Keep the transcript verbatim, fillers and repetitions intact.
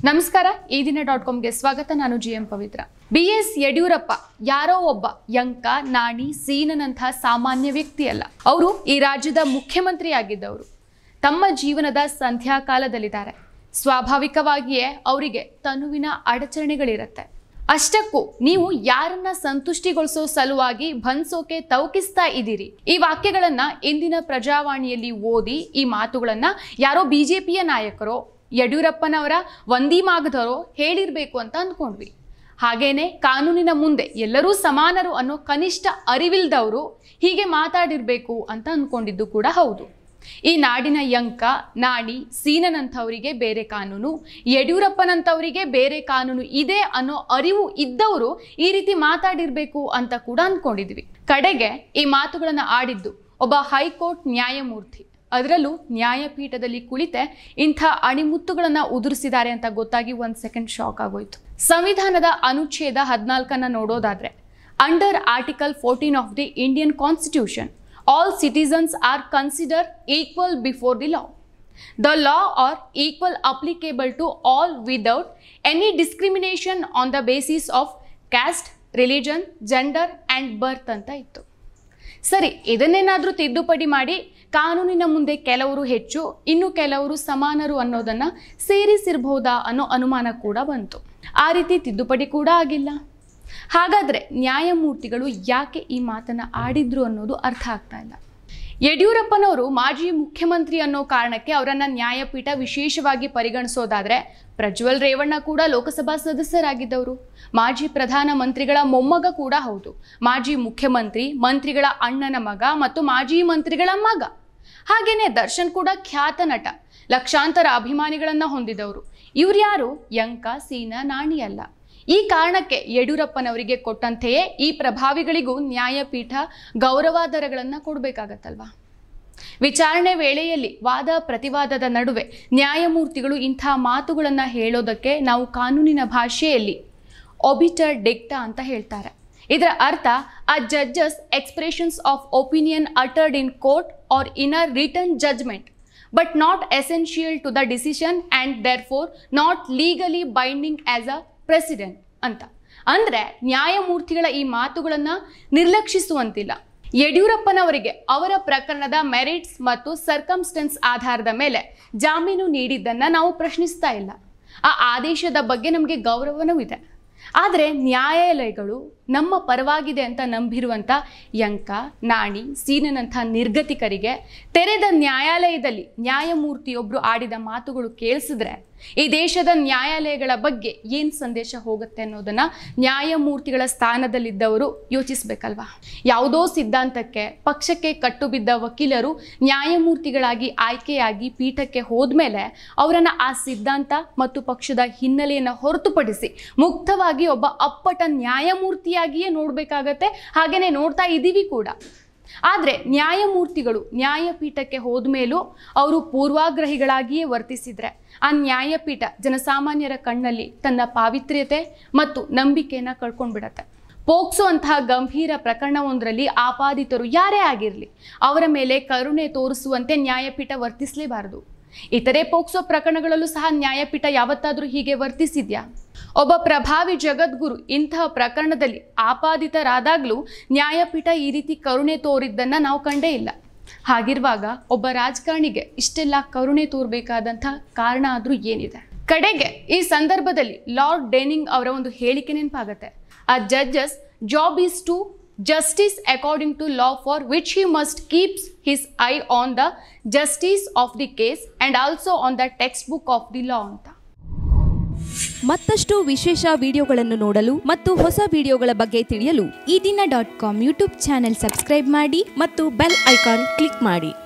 ನಮಸ್ಕಾರ ಈ ದಿನ ಡಾಟ್ ಕಾಮ್ಗೆ ಸ್ವಾಗತ. ನಾನು G M Pavitra. B S Yediyurappa ಯಾರೋ ಒಬ್ಬ ಯಂಕ ನಾಣಿ ಸೀನನಂತಹ ಸಾಮಾನ್ಯ ವ್ಯಕ್ತಿ ಅಲ್ಲ. ಅವರು ಈ ರಾಜ್ಯದ ಮುಖ್ಯಮಂತ್ರಿ ಆಗಿದ್ದವರು. ತಮ್ಮ ಜೀವನದ ಸಂಧ್ಯಾಕಾಲದಲ್ಲಿದ್ದಾರೆ. ಸ್ವಾಭಾವಿಕವಾಗಿಯೇ ಅವರಿಗೆ ತನುವಿನ ಅಡಚಣೆಗಳಿರುತ್ತೆ. ಅಷ್ಟಕ್ಕೂ ನೀವು ಯಾರನ್ನ ಸಂತುಷ್ಟಿಗೊಳಿಸೋ ಸಲುವಾಗಿ ಭನ್ಸೋಕೆ ತೌಕಿಸ್ತಾ ಇದ್ದೀರಿ. ಈ ವಾಕ್ಯಗಳನ್ನ ಇಂದಿನ ಪ್ರಜಾವಾಣಿಯಲ್ಲಿ ಓದಿ ಈ ಮಾತುಗಳನ್ನ ಯಾರೋ ಬಿಜೆಪಿಯ ನಾಯಕರೋ ಯಡಿಯೂರಪ್ಪನವರ ವಂದಿಮಾಗದವರೋ ಹೇಳಿರ್ಬೇಕು ಅಂತ ಅಂದ್ಕೊಂಡ್ವಿ. ಹಾಗೇನೆ ಕಾನೂನಿನ ಮುಂದೆ ಎಲ್ಲರೂ ಸಮಾನರು ಅನ್ನೋ ಕನಿಷ್ಠ ಅರಿವಿಲ್ದವರು ಹೀಗೆ ಮಾತಾಡಿರ್ಬೇಕು ಅಂತ ಅಂದ್ಕೊಂಡಿದ್ದು ಕೂಡ ಹೌದು. ಈ ನಾಡಿನ ಯಂಕ ನಾಣಿ ಸೀನನಂಥವರಿಗೆ ಬೇರೆ ಕಾನೂನು, ಯಡಿಯೂರಪ್ಪನಂಥವರಿಗೆ ಬೇರೆ ಕಾನೂನು ಇದೆ ಅನ್ನೋ ಅರಿವು ಇದ್ದವರು ಈ ರೀತಿ ಮಾತಾಡಿರ್ಬೇಕು ಅಂತ ಕೂಡ ಅಂದ್ಕೊಂಡಿದ್ವಿ. ಕಡೆಗೆ ಈ ಮಾತುಗಳನ್ನ ಆಡಿದ್ದು ಒಬ್ಬ ಹೈಕೋರ್ಟ್ ನ್ಯಾಯಮೂರ್ತಿ. ಅದರಲ್ಲೂ ನ್ಯಾಯಪೀಠದಲ್ಲಿ ಕುಳಿತೆ ಇಂಥ ಅಣಿಮುತ್ತುಗಳನ್ನ ಉದುರಿಸಿದ್ದಾರೆ ಅಂತ ಗೊತ್ತಾಗಿ ಒಂದ್ ಸೆಕೆಂಡ್ ಶಾಕ್ ಆಗೋಯ್ತು. ಸಂವಿಧಾನದ ಅನುಚ್ಛೇದ ಹದಿನಾಲ್ಕನ್ನ ನೋಡೋದಾದ್ರೆ, under article fourteen of the Indian constitution, all citizens are considered equal before the law. The law are equal applicable to all without any discrimination on the basis of caste, religion, gender and birth ಅಂತ ಇತ್ತು. ಸರಿ, ಇದನ್ನೇನಾದ್ರೂ ತಿದ್ದುಪಡಿ ಮಾಡಿ ಕಾನೂನಿನ ಮುಂದೆ ಕೆಲವರು ಹೆಚ್ಚು ಇನ್ನು ಕೆಲವರು ಸಮಾನರು ಅನ್ನೋದನ್ನ ಸೇರಿಸಿರಬಹುದಾ ಅನ್ನೋ ಅನುಮಾನ ಕೂಡ ಬಂತು. ಆ ರೀತಿ ತಿದ್ದುಪಡಿ ಕೂಡ ಆಗಿಲ್ಲ. ಹಾಗಾದ್ರೆ ನ್ಯಾಯಮೂರ್ತಿಗಳು ಯಾಕೆ ಈ ಮಾತನ್ನ ಆಡಿದ್ರು ಅನ್ನೋದು ಅರ್ಥ ಆಗ್ತಾ ಇಲ್ಲ. ಯಡಿಯೂರಪ್ಪನವರು ಮಾಜಿ ಮುಖ್ಯಮಂತ್ರಿ ಅನ್ನೋ ಕಾರಣಕ್ಕೆ ಅವರನ್ನ ನ್ಯಾಯಪೀಠ ವಿಶೇಷವಾಗಿ ಪರಿಗಣಿಸೋದಾದ್ರೆ, ಪ್ರಜ್ವಲ್ ರೇವಣ್ಣ ಕೂಡ ಲೋಕಸಭಾ ಸದಸ್ಯರಾಗಿದ್ದವರು, ಮಾಜಿ ಪ್ರಧಾನ ಮಂತ್ರಿಗಳ ಮೊಮ್ಮಗ ಕೂಡ ಹೌದು, ಮಾಜಿ ಮುಖ್ಯಮಂತ್ರಿ, ಮಂತ್ರಿಗಳ ಅಣ್ಣನ ಮಗ ಮತ್ತು ಮಾಜಿ ಮಂತ್ರಿಗಳ ಮಗ. ಹಾಗೇನೆ ದರ್ಶನ್ ಕೂಡ ಖ್ಯಾತ ನಟ, ಲಕ್ಷಾಂತರ ಅಭಿಮಾನಿಗಳನ್ನ ಹೊಂದಿದವರು. ಇವ್ರ್ಯಾರು ಯಂಕ ಸೀನ ನಾಣಿ ಅಲ್ಲ. ಈ ಕಾರಣಕ್ಕೆ ಯಡಿಯೂರಪ್ಪನವರಿಗೆ ಕೊಟ್ಟಂತೆಯೇ ಈ ಪ್ರಭಾವಿಗಳಿಗೂ ನ್ಯಾಯಪೀಠ ಗೌರವಾದರಗಳನ್ನು ಕೊಡಬೇಕಾಗತ್ತಲ್ವಾ. ವಿಚಾರಣೆ ವೇಳೆಯಲ್ಲಿ ವಾದ ಪ್ರತಿವಾದದ ನಡುವೆ ನ್ಯಾಯಮೂರ್ತಿಗಳು ಇಂಥ ಮಾತುಗಳನ್ನು ಹೇಳೋದಕ್ಕೆ ನಾವು ಕಾನೂನಿನ ಭಾಷೆಯಲ್ಲಿ ಒಬಿಟರ್ ಡಿಕ್ಟಾ ಅಂತ ಹೇಳ್ತಾರೆ. ಇದರ ಅರ್ಥ a judge's expressions of opinion uttered in court or in a written judgment but not essential to the decision and therefore not legally binding as a precedent ಅಂತ. ಅಂದ್ರೆ ನ್ಯಾಯಮೂರ್ತಿಗಳ ಈ ಮಾತುಗಳನ್ನ ನಿರ್ಲಕ್ಷಿಸುವಂತಿಲ್ಲ. ಯಡಿಯೂರಪ್ಪನವರಿಗೆ ಅವರ ಪ್ರಕರಣದ ಮೆರಿಟ್ಸ್ ಮತ್ತು ಸರ್ಕಮ್ಸ್ಟೆನ್ಸ್ ಆಧಾರದ ಮೇಲೆ ಜಾಮೀನು ನೀಡಿದ್ದನ್ನ ನಾವು ಪ್ರಶ್ನಿಸ್ತಾ ಇಲ್ಲ. ಆ ಆದೇಶದ ಬಗ್ಗೆ ನಮಗೆ ಗೌರವನೂ ಇದೆ. ಆದರೆ ನ್ಯಾಯಾಲಯಗಳು ನಮ್ಮ ಪರವಾಗಿದೆ ಅಂತ ನಂಬಿರುವಂಥ ಯಂಕ ನಾಣಿ ಸೀನನಂಥ ನಿರ್ಗತಿಕರಿಗೆ ತೆರೆದ ನ್ಯಾಯಾಲಯದಲ್ಲಿ ನ್ಯಾಯಮೂರ್ತಿಯೊಬ್ಬರು ಆಡಿದ ಮಾತುಗಳು ಕೇಳಿಸಿದ್ರೆ ಈ ದೇಶದ ನ್ಯಾಯಾಲಯಗಳ ಬಗ್ಗೆ ಏನು ಸಂದೇಶ ಹೋಗುತ್ತೆ ಅನ್ನೋದನ್ನ ನ್ಯಾಯಮೂರ್ತಿಗಳ ಸ್ಥಾನದಲ್ಲಿದ್ದವರು ಯೋಚಿಸ್ಬೇಕಲ್ವಾ. ಯಾವುದೋ ಸಿದ್ಧಾಂತಕ್ಕೆ ಪಕ್ಷಕ್ಕೆ ಕಟ್ಟು ಬಿದ್ದ ವಕೀಲರು ನ್ಯಾಯಮೂರ್ತಿಗಳಾಗಿ ಆಯ್ಕೆಯಾಗಿ ಪೀಠಕ್ಕೆ ಹೋದ್ಮೇಲೆ ಅವರನ್ನ ಆ ಸಿದ್ಧಾಂತ ಮತ್ತು ಪಕ್ಷದ ಹಿನ್ನೆಲೆಯನ್ನು ಹೊರತುಪಡಿಸಿ ಮುಕ್ತವಾಗಿ ಒಬ್ಬ ಅಪ್ಪಟ ನ್ಯಾಯಮೂರ್ತಿಯಾಗಿಯೇ ನೋಡ್ಬೇಕಾಗತ್ತೆ. ಹಾಗೇನೆ ನೋಡ್ತಾ ಇದ್ದೀವಿ ಕೂಡ. ಆದರೆ ನ್ಯಾಯಮೂರ್ತಿಗಳು ನ್ಯಾಯಪೀಠಕ್ಕೆ ಹೋದ ಮೇಲೂ ಅವರು ಪೂರ್ವಾಗ್ರಹಿಗಳಾಗಿಯೇ ವರ್ತಿಸಿದ್ರೆ ಆ ನ್ಯಾಯಪೀಠ ಜನಸಾಮಾನ್ಯರ ಕಣ್ಣಲ್ಲಿ ತನ್ನ ಪಾವಿತ್ರ್ಯತೆ ಮತ್ತು ನಂಬಿಕೆಯನ್ನು ಕಳ್ಕೊಂಡ್ಬಿಡತ್ತೆ. ಪೋಕ್ಸೋ ಅಂತಹ ಗಂಭೀರ ಪ್ರಕರಣವೊಂದರಲ್ಲಿ ಆಪಾದಿತರು ಯಾರೇ ಆಗಿರಲಿ ಅವರ ಮೇಲೆ ಕರುಣೆ ತೋರಿಸುವಂತೆ ನ್ಯಾಯಪೀಠ ವರ್ತಿಸಲೇಬಾರದು. ಇತರೆ ಪೋಕ್ಸೋ ಪ್ರಕರಣಗಳಲ್ಲೂ ಸಹ ನ್ಯಾಯಪೀಠ ಯಾವತ್ತಾದರೂ ಹೀಗೆ ವರ್ತಿಸಿದ್ಯಾ? ಒಬ್ಬ ಪ್ರಭಾವಿ ಜಗದ್ಗುರು ಇಂತಹ ಪ್ರಕರಣದಲ್ಲಿ ಆಪಾದಿತರಾದಾಗಲೂ ನ್ಯಾಯಪೀಠ ಈ ರೀತಿ ಕರುಣೆ ತೋರಿದ್ದನ್ನ ನಾವು ಕಂಡೇ ಇಲ್ಲ. ಹಾಗಿರುವಾಗ ಒಬ್ಬ ರಾಜಕಾರಣಿಗೆ ಇಷ್ಟೆಲ್ಲ ಕರುಣೆ ತೋರ್ಬೇಕಾದಂಥ ಕಾರಣ ಆದ್ರೂ ಏನಿದೆ? ಕಡೆಗೆ ಈ ಸಂದರ್ಭದಲ್ಲಿ ಲಾರ್ಡ್ ಡೆನಿಂಗ್ ಅವರ ಒಂದು ಹೇಳಿಕೆ ನೆನಪಾಗತ್ತೆ. A judge's job is to justice according to law for which he must keep his eye on the justice of the case and also on the textbook of the law ಅಂತ. ಮತ್ತಷ್ಟು ವಿಶೇಷ ವಿಡಿಯೋಗಳನ್ನು ನೋಡಲು ಮತ್ತು ಹೊಸ ವಿಡಿಯೋಗಳ ಬಗ್ಗೆ ತಿಳಿಯಲು ಈ ದಿನ dot com YouTube channel subscribe ಮಾಡಿ ಮತ್ತು ಬೆಲ್ ಐಕಾನ್ ಕ್ಲಿಕ್ ಮಾಡಿ.